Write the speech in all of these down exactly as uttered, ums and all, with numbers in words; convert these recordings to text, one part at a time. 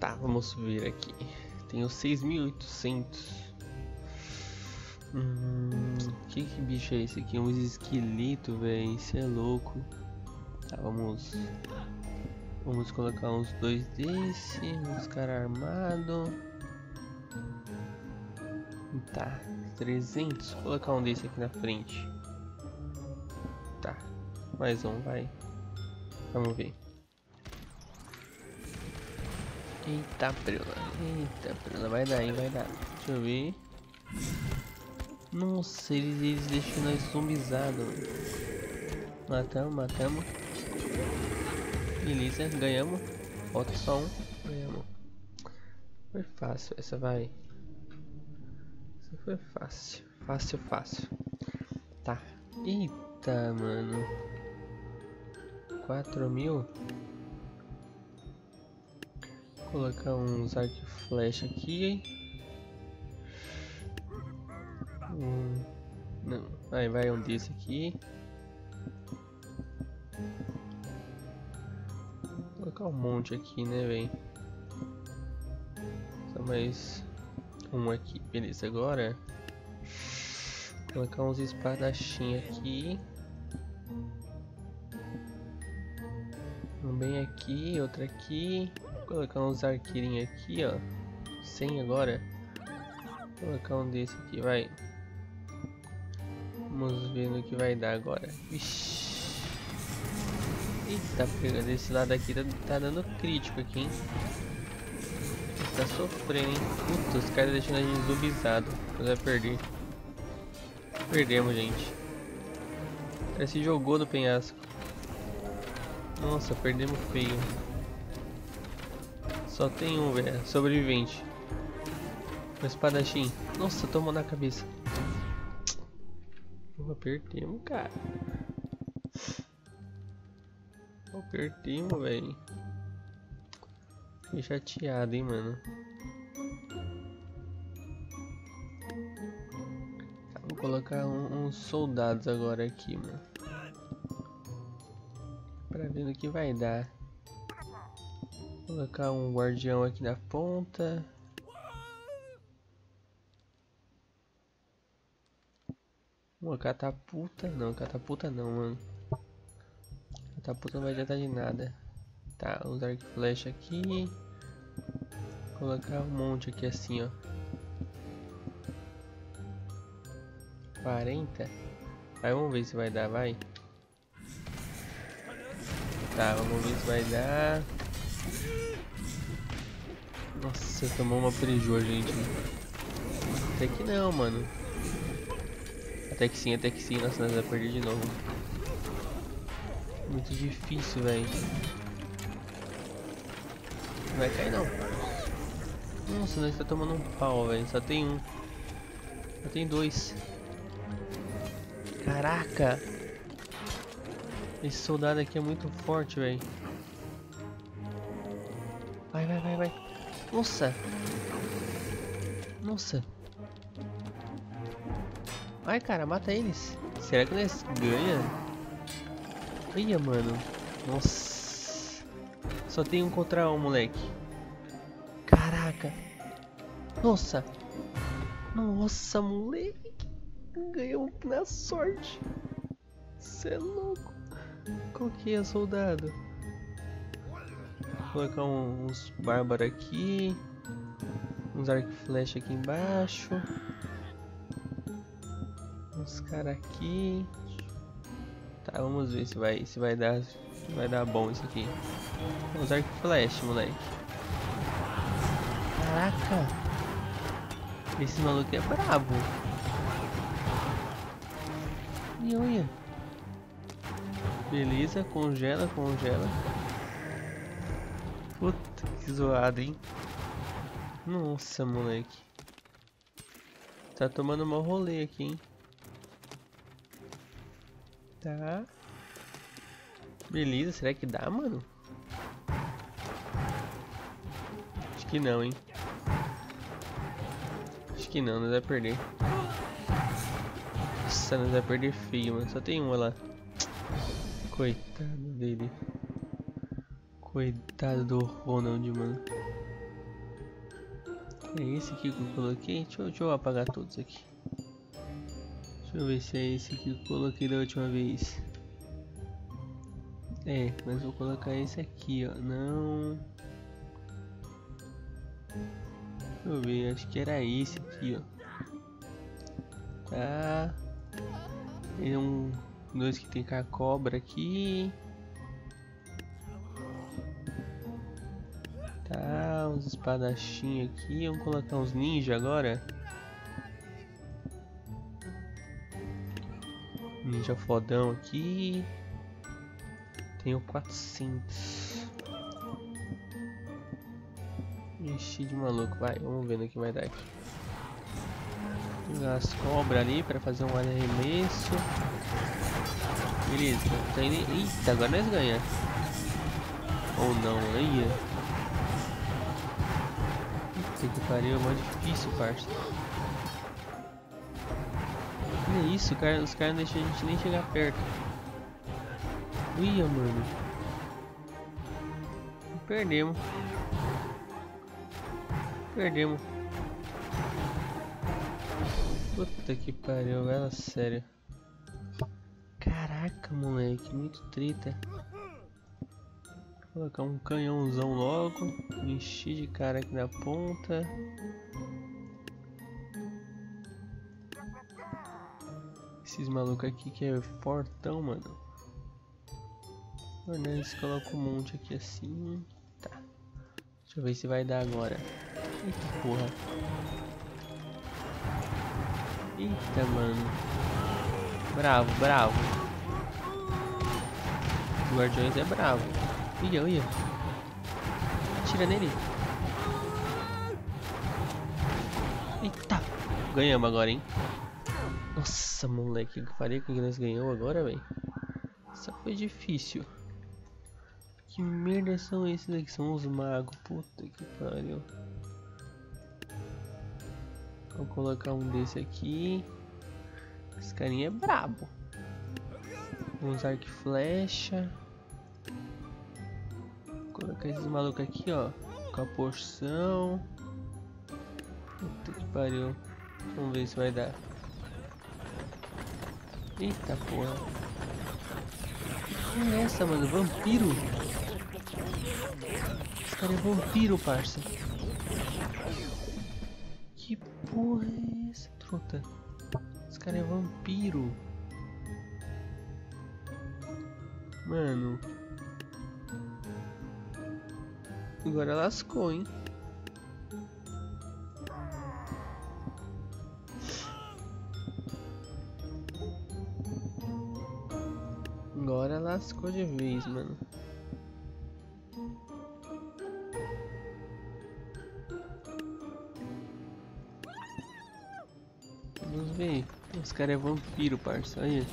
Tá, vamos ver aqui. Tenho seis mil e oitocentos. Hum, que, que bicho é esse aqui? Um esqueleto, velho. Isso é louco. Tá, vamos. Vamos colocar uns dois desse. Uns caras armados. Tá, trezentos. Vou colocar um desse aqui na frente. Tá, mais um, vai. Vamos ver. Eita, prela. Eita, prela. Vai dar, hein? Vai dar. Deixa eu ver. Nossa, eles, eles deixam nós zombizados. Matamos, matamos. Beleza, ganhamos. Falta só um. Ganhamos. Foi fácil essa, vai. Essa foi fácil. Fácil, fácil. Tá. Eita, mano. quatro mil. Vou colocar uns arco e flecha aqui, hein? Hum, não, vai, vai um desse aqui. Vou colocar um monte aqui, né, velho? Só mais um aqui, beleza. Agora vou colocar uns espadachim aqui. Um bem aqui, outro aqui. Vou colocar uns arqueirinhos aqui, ó. cem agora. Vou colocar um desse aqui, vai. Vamos ver no que vai dar agora. Ixi. Eita, pega desse lado aqui tá, tá dando crítico aqui, hein? Tá sofrendo, hein? Puta, os caras deixando a gente zumbizado. Nós vai perder. Perdemos, gente. O cara se jogou do penhasco. Nossa, perdemos feio. Só tem um, velho. Sobrevivente. O espadachim. Nossa, tomou na cabeça. Pô, perdemos, cara. Pô, perdemos, velho. Fiquei chateado, hein, mano. Tá, vou colocar um, uns soldados agora aqui, mano. Pra ver no que vai dar. Vou colocar um guardião aqui na ponta. Uma catapulta. Não, catapulta não, mano. Catapulta não vai adiantar de nada. Tá, uns arco e flecha aqui. Vou colocar um monte aqui assim, ó. quarenta. Aí vamos ver se vai dar, vai. Tá, vamos ver se vai dar. Nossa, tomou uma prejuízo, gente. Até que não, mano. Até que sim, até que sim. Nossa, nós vamos perder de novo. Muito difícil, velho. Não vai cair, não. Nossa, nós tá tomando um pau, velho. Só tem um. Só tem dois. Caraca. Esse soldado aqui é muito forte, velho. Vai, vai, vai, vai. Nossa. Nossa. Ai, cara, mata eles. Será que nós ganha? Olha, mano. Nossa. Só tem um contra um, moleque. Caraca. Nossa. Nossa, moleque. Ganhou na sorte. Cê é louco. Qual que é, soldado? Vou colocar um, uns bárbaros aqui. Uns arco e flecha aqui embaixo. Uns caras aqui. Tá, vamos ver se vai, se vai dar, se vai dar bom isso aqui. Uns arco e flecha, moleque. Caraca. Esse maluco é brabo. E olha. Beleza, congela, congela. Puta, que zoado, hein? Nossa, moleque. Tá tomando mau rolê aqui, hein? Tá. Beleza, será que dá, mano? Acho que não, hein? Acho que não, nós vai perder. Nossa, nós vai perder feio, mano. Só tem uma lá. Coitado dele. Coitado do Ronald, mano. É esse aqui que eu coloquei? Deixa eu, deixa eu apagar todos aqui. Deixa eu ver se é esse aqui que eu coloquei da última vez. É, mas vou colocar esse aqui, ó. Não. Deixa eu ver, acho que era esse aqui, ó. Tá. Tem um. Dois que tem com a cobra aqui. Tá, uns espadachim aqui. Vamos colocar uns ninja agora. Ninja fodão aqui. Tenho quatrocentos. Enchi de maluco, vai, vamos ver no que vai dar aqui. Pegar as cobras ali para fazer um arremesso. Beleza, tá indo... Eita, agora nós ganhamos. Ou não, aí. Eita que pariu, é mais difícil, parça. Olha isso, cara, os caras não deixam a gente nem chegar perto. Uia, mano. Perdemos. Perdemos. Puta que pariu, ela sério. Caraca, moleque, muito treta. Vou colocar um canhãozão logo. Encher de cara aqui na ponta. Esses malucos aqui que é fortão, mano. Nós coloca um monte aqui assim. Tá. Deixa eu ver se vai dar agora. Eita porra. Eita, mano. Bravo, bravo. O Guardiões é bravo. Ia, ia. Atira nele. Eita. Ganhamos agora, hein. Nossa, moleque. Eu falei que nós ganhamos agora, velho. Essa foi difícil. Que merda são esses aqui? São os magos. Puta que pariu. Vou colocar um desse aqui. Esse carinha é brabo. Uns arco e flecha. Vou colocar esses malucos aqui, ó. Com a porção. Puta que pariu. Vamos ver se vai dar. Eita porra. Que é essa, mano? Vampiro? Esse cara é vampiro, parça. Que porra é essa, truta? Esse cara é vampiro. Mano. Agora lascou, hein? Agora lascou de vez, mano. Vamos ver. Esse cara é vampiro, parça. Aí.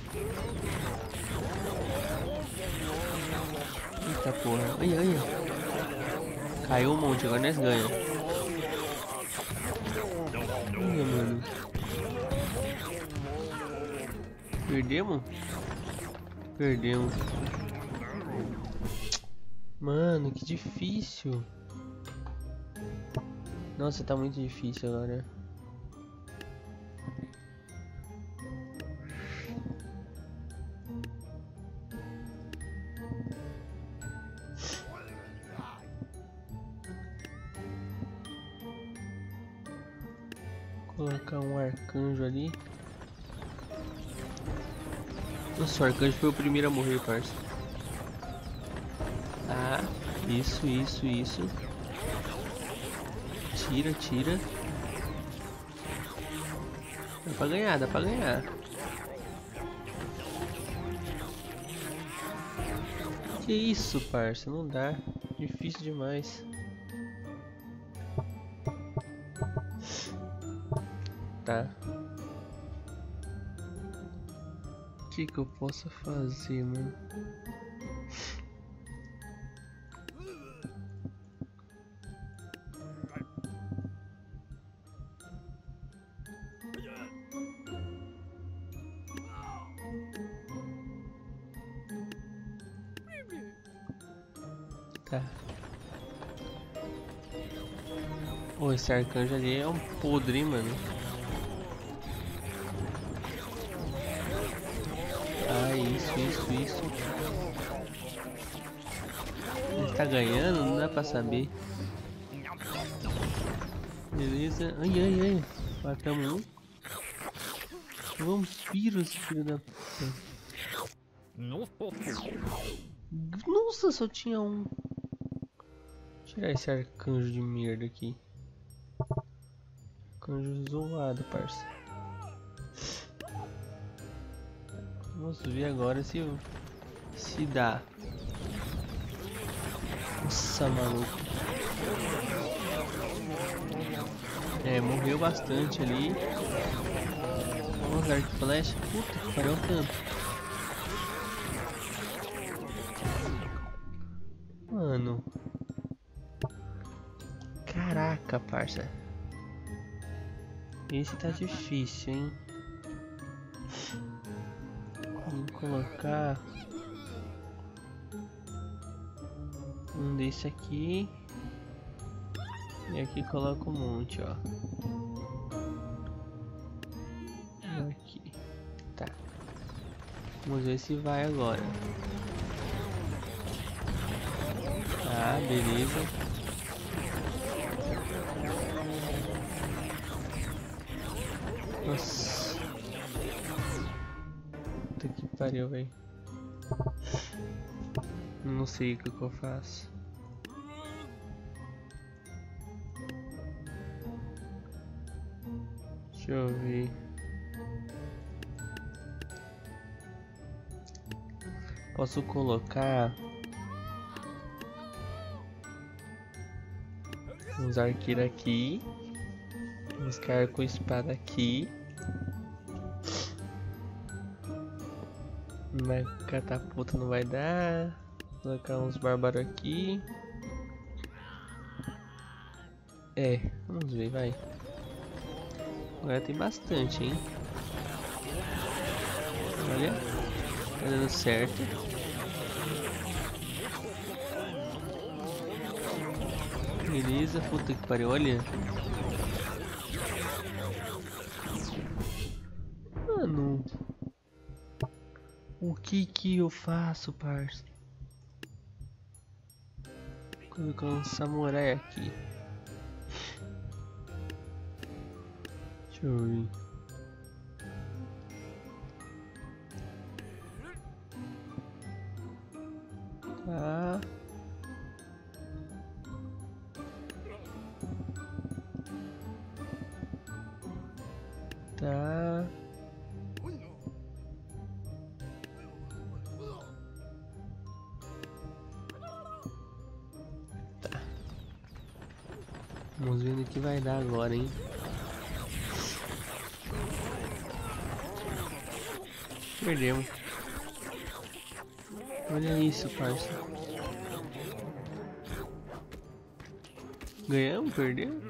Eita porra. Aí, aí. Caiu um monte, agora nós ganhamos. Olha, mano. Perdemos? Perdemos. Mano, que difícil. Nossa, tá muito difícil agora. Vou colocar um arcanjo ali. Nossa, o arcanjo foi o primeiro a morrer, parça. Ah, isso, isso, isso. Tira, tira. Dá pra ganhar, dá pra ganhar. Que isso, parça, não dá. Difícil demais. Tá. O que que eu posso fazer, mano? Tá. Oh, esse arcanjo ali é um podre, hein, mano. Ah, isso, isso, isso. Ele tá ganhando? Não dá pra saber. Beleza. Ai, ai, ai. Matamos um. Vampiros, filho da puta. Nossa, só tinha um. Tirar esse arcanjo de merda aqui. Arcanjo zoado, parça. Vamos ver agora se se dá. Nossa, maluco. É, morreu bastante ali. Vamos arco e flecha. Puta que pariu tanto. Mano. Caraca, parça. Esse tá difícil, hein? Vamos colocar um desse aqui. E aqui coloca um monte, ó. Aqui. Tá. Vamos ver se vai agora. Ah, beleza. Nossa. Puta que pariu, velho. Não sei o que, que eu faço. Deixa eu ver. Posso colocar uns arqueiros aqui, uns caras com espada aqui, uma catapulta não vai dar. Colocar uns bárbaros aqui. É, vamos ver, vai. Agora tem bastante, hein? Olha, tá dando certo. Beleza, puta que pariu, olha. Mano, o que que eu faço, parça? Vou colocar um samurai aqui. Deixa eu ver. Tá. Tá. Tá. Vamos ver o que vai dar agora, hein? Perdemos. Olha isso, parça. Ganhamos? Perdemos?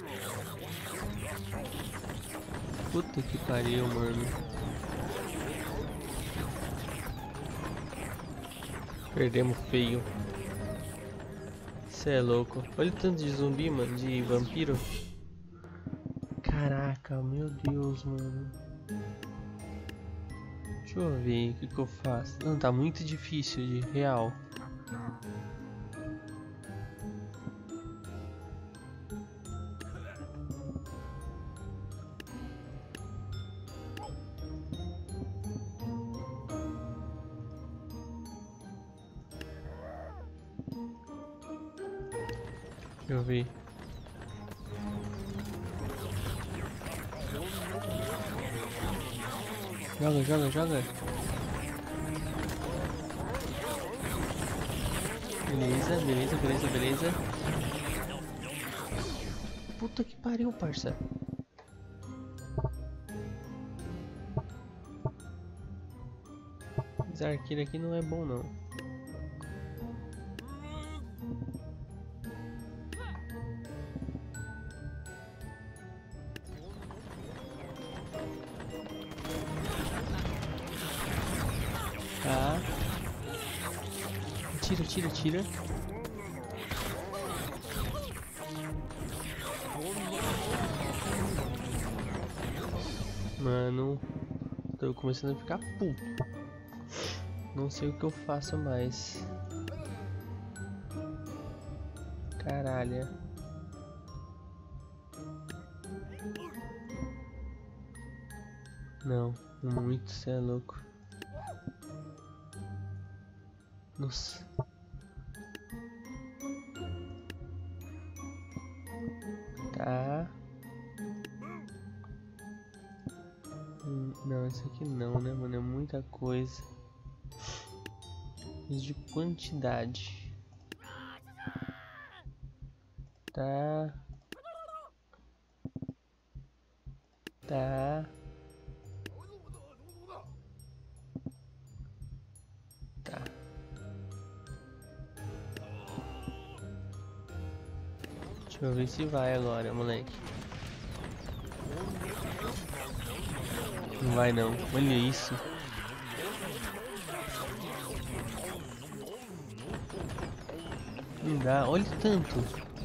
Puta que pariu, mano. Perdemos feio. Cê é louco. Olha o tanto de zumbi, mano. De vampiro. Caraca, meu Deus, mano. Deixa eu ver o que, que eu faço. Não, tá muito difícil de real. Deixa eu ver. Joga, joga, joga. Beleza, beleza, beleza, beleza. Puta que pariu, parça. Esse arqueiro aqui não é bom, não. Tá. Tira, tira, tira. Mano, tô começando a ficar puto. Não sei o que eu faço mais. Caralho. Não, muito, cê é louco. Nossa. Tá. Hum, não, isso aqui não, né, mano? É muita coisa. Isso de quantidade. Tá. Tá. Tá. Deixa eu ver se vai agora, moleque. Não vai não. Olha isso. Não dá. Olha o tanto.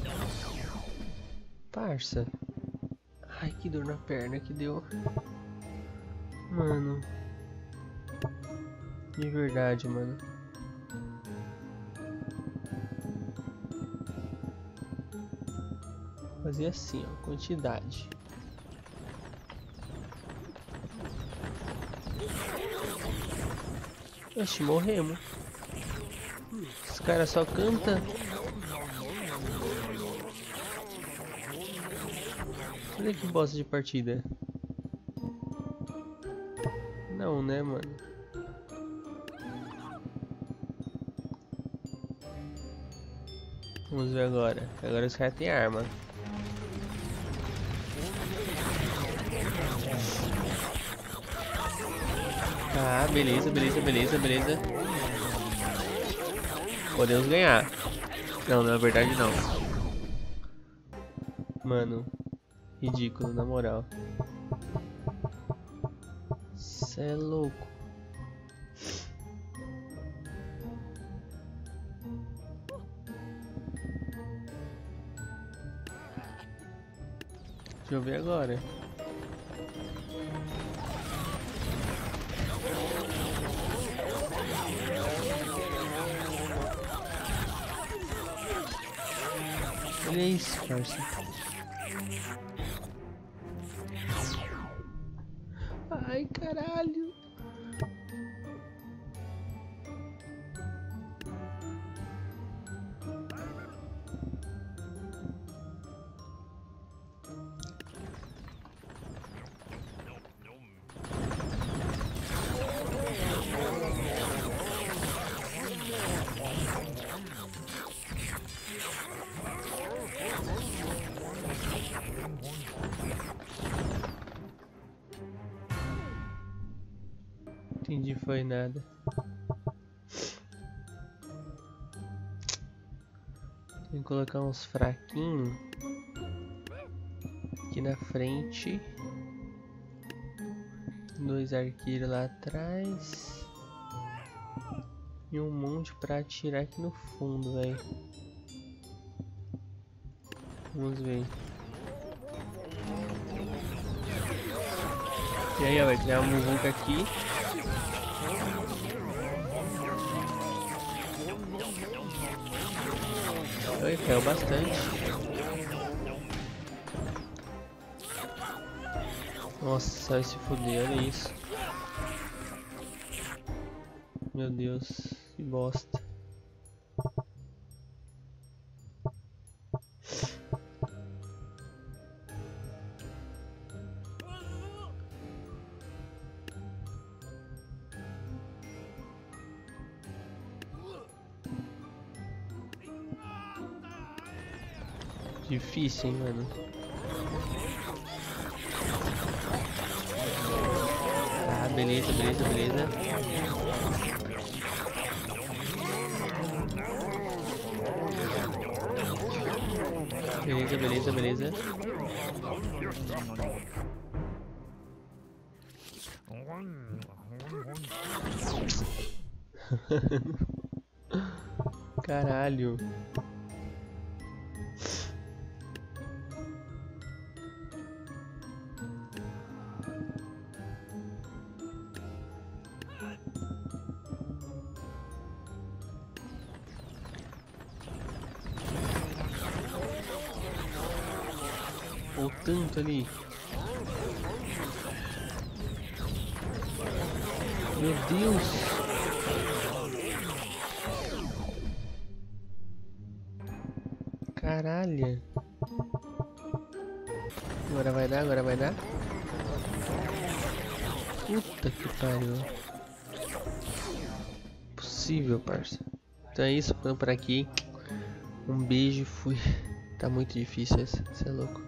Parça. Ai, que dor na perna que deu. Mano. De verdade, mano. Fazer assim, ó. Quantidade. Oxe, morremos. Os caras só cantam. Olha que bosta de partida. Não, né, mano? Vamos ver agora. Agora os caras têm arma. Tá, beleza, beleza, beleza, beleza. Podemos ganhar. Não, na verdade não. Mano, ridículo, na moral. Cê é louco. Deixa eu ver agora. Olha isso, parça. Ai, caralho. Entendi, foi nada. Tem que colocar uns fraquinhos aqui na frente. Dois arqueiros lá atrás. E um monte pra atirar aqui no fundo, velho. Vamos ver. E aí, ó, vai criar uma muvuca aqui. Oi, caiu bastante. Nossa, vai se fuder, olha isso. Meu Deus, que bosta. Difícil, hein, mano. Tá, beleza, beleza, beleza. Beleza, beleza, beleza. Caralho. tomou tanto ali. Meu Deus. Caralho. Agora vai dar, agora vai dar. Puta que pariu. Possível, parça. Então é isso, ficando por aqui. Um beijo, fui. Tá muito difícil essa, você é louco.